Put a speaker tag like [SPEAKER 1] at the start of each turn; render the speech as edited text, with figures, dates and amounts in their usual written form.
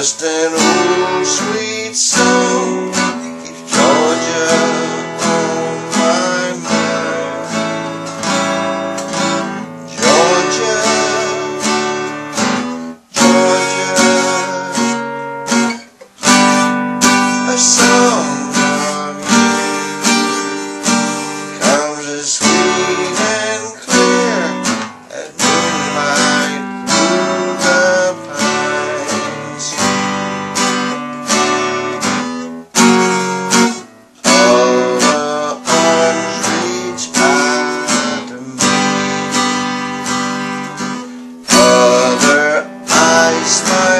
[SPEAKER 1] Just an old sweet song keeps Georgia on my mind. Georgia, Georgia, a song of you comes as sweet and clear at moonlight through the pines. All the arms reach out to me, other eyes smile.